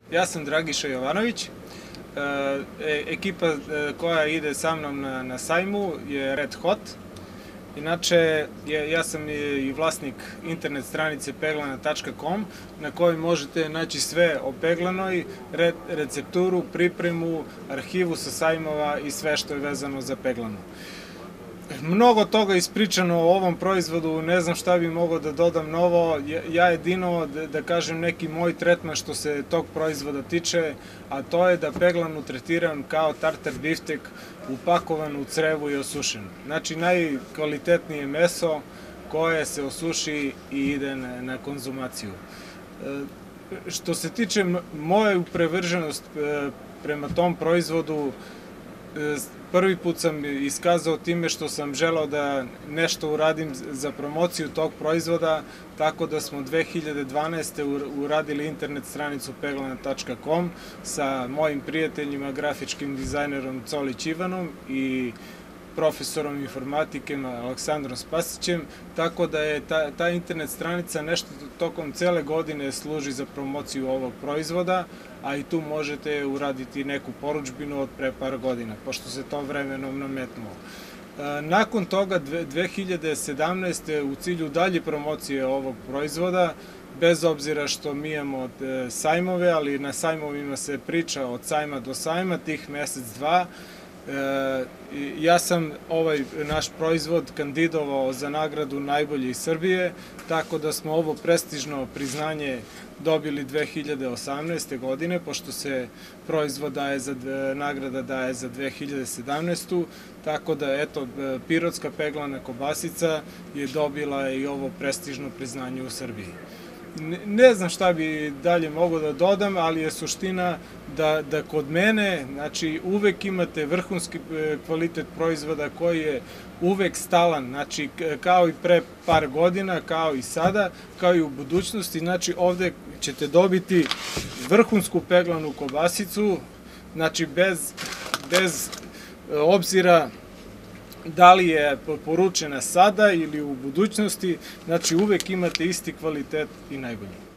Ja sam Dragiša Jovanović. Ekipa koja ide sa mnom na sajmu je Red Hot. Inače, ja sam i vlasnik internet stranice peglana.com na kojoj možete naći sve o peglanoj, recepturu, pripremu, arhivu sa sajmova i sve što je vezano za peglanu. Mnogo toga ispričano o ovom proizvodu, ne znam šta bi mogao da dodam novo. Ja jedino da kažem neki moj tretman što se tog proizvoda tiče, a to je da peglanu tretiram kao tartar biftek upakovan u crevu i osušen. Znači najkvalitetnije meso koje se osuši i ide na konzumaciju. Što se tiče moje privrženost prema tom proizvodu, prvi put sam iskazao time što sam želeo da nešto uradim za promociju tog proizvoda, tako da smo 2012. uradili internet stranicu peglana.com sa mojim prijateljima, grafičkim dizajnerom Colić Ivanom i profesorom informatike Aleksandrom Spasićem, tako da je ta internet stranica nešto tokom cele godine služi za promociju ovog proizvoda, a i tu možete uraditi neku porudžbinu od pre par godina, pošto se to vremenom nametnulo. Nakon toga, 2017. u cilju dalje promocije ovog proizvoda, bez obzira što mi imamo sajmove, ali na sajmovima se priča od sajma do sajma, tih mesec, dva, ja sam ovaj naš proizvod kandidovao za nagradu Najbolji iz Srbije, tako da smo ovo prestižno priznanje dobili 2018. godine, pošto se proizvod nagrada daje za 2017. Tako da, eto, pirotska peglana kobasica je dobila i ovo prestižno priznanje u Srbiji. Ne znam šta bi dalje mogao da dodam, ali je suština da kod mene, znači, uvek imate vrhunski kvalitet proizvoda koji je uvek stalan, znači, kao i pre par godina, kao i sada, kao i u budućnosti, znači, ovde ćete dobiti vrhunsku peglanu kobasicu, znači, bez obzira da li je poručena sada ili u budućnosti, znači uvek imate isti kvalitet i najbolji.